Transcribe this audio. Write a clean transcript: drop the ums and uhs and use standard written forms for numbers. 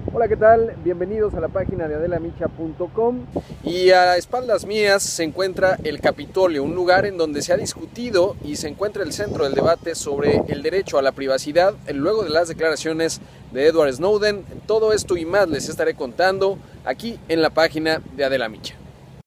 Hola, ¿qué tal? Bienvenidos a la página de adelamicha.com. Y a espaldas mías se encuentra el Capitolio, un lugar en donde se ha discutido y se encuentra el centro del debate sobre el derecho a la privacidad luego de las declaraciones de Edward Snowden. Todo esto y más les estaré contando aquí en la página de Adela Micha.